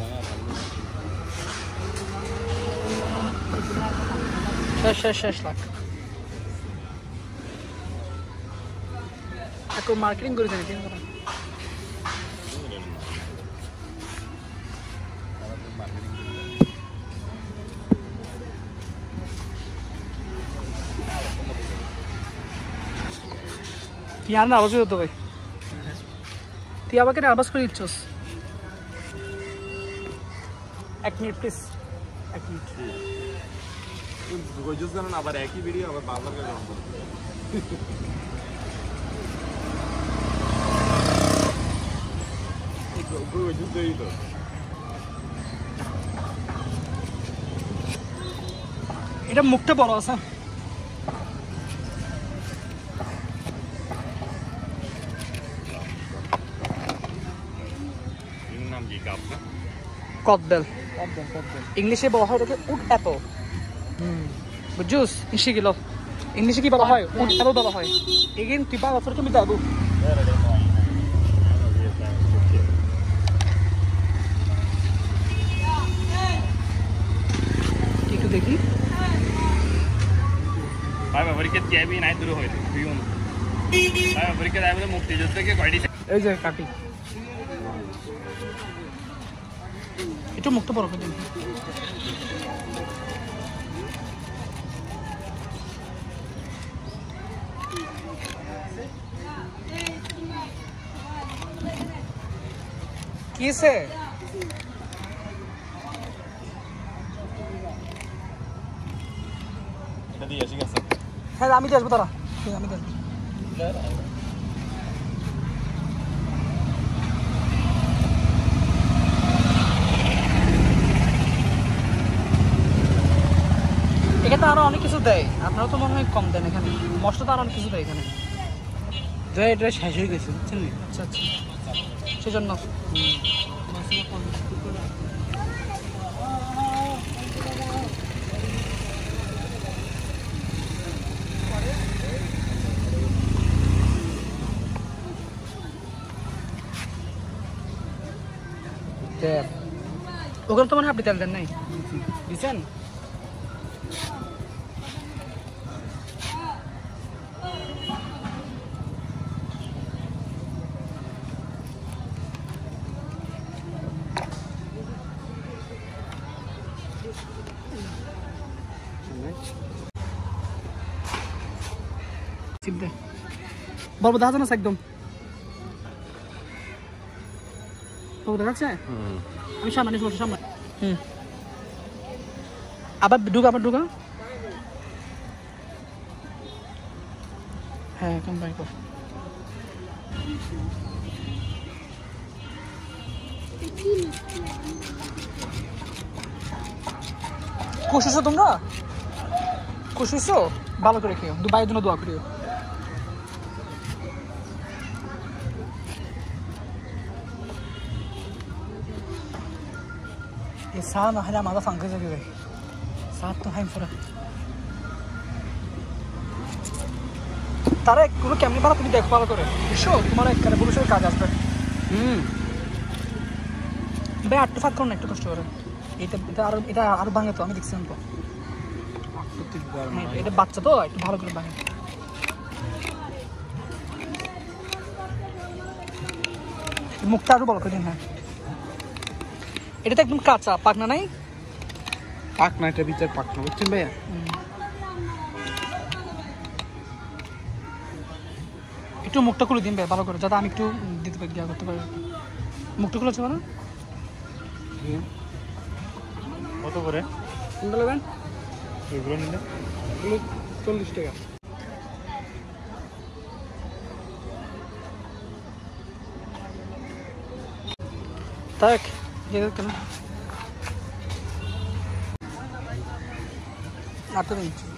শেষ লাখ একটু মার্কেটিং করেছেন কি না তুই আর নার্ভাস হতো ভাই তুই আমাকে নার্ভাস করে দিচ্ছস 1 মিনিট প্লিজ 1 মিনিট গজুস জানেন আবার একই ভিডিও আবার বারবার করে রান করতে গজুস দেই তো এটা মুখটা বড় আছে এর নাম কি কাপ কদবেল ইংলিশে বলা হয় এটাকে উট এত বুঝছস ইংলিশে কি বলা হয় উট এত বলা হয় এগেন তুই বাবা তোর তুমি দাদু একটু দেখি ভাই পরীক্ষা যাবি নাই দূর হইছে তুইও ভাই পরীক্ষা যাবে মুক্তিযোদ্ধাকে কয়টি এই যে কাটি একটু মুখটা বড় করে দিন কিসে এটা দিয়ে ঠিক আছে হ্যাঁ আমি দিয়ে আসবো তারা আমি দিয়ে আসবো এখানে আরো অনেক কিছু দেয় আপনারা তো মনে হয় কম দেন এখানে মশলা তো আরো অনেক কিছু দেয় এখানে এটা শেষ হয়ে গেছে বুঝছেন আচ্ছা আচ্ছা সেজন্য ওখানে তো মনে হয় আপনি তেল দেন নাই দিচ্ছেন বলবো দেখা যাচ্ছে একদম দেখা যাচ্ছে আমি সামনে বসে সামনে আবার ঢুকা হ্যাঁ কেমন বাই কর খুশিছো তোমরা খুশিছো ভালো করে খেও দুবাইয়ের জন্য দোয়া করিও साथ हमारा हमारा फंक्शन से भी साथ तो है पूरा तारा কোনো কেমন ভালো তুমি দেখো ভালো করে বুঝছো তোমার একবারে ভবিষ্যতে কাজ আসবে ভাই আটটু ফাঁক করো না একটু কষ্ট করে এটা আরো ভাঙে তো আমি দেখছিলাম তো এটা বাচ্চা তো একটু ভালো করে ভাঙে মুখটা আরো ভালো করে দিন হ্যাঁ এটা তো একদম কাঁচা পাকনা নাই পাকনা এটা বিচার পাকনা বুঝছেন ভাইয়া একটু মুখটা খুলে দিন ভাই ভালো করে যাতে আমি একটু দিতে পারি দেওয়া করতে পারি মুখটা খুলেছে না কত করে কোনটা নেবেন এগুলো নিলে 40 টাকা তাক ये কেন আটটা দিন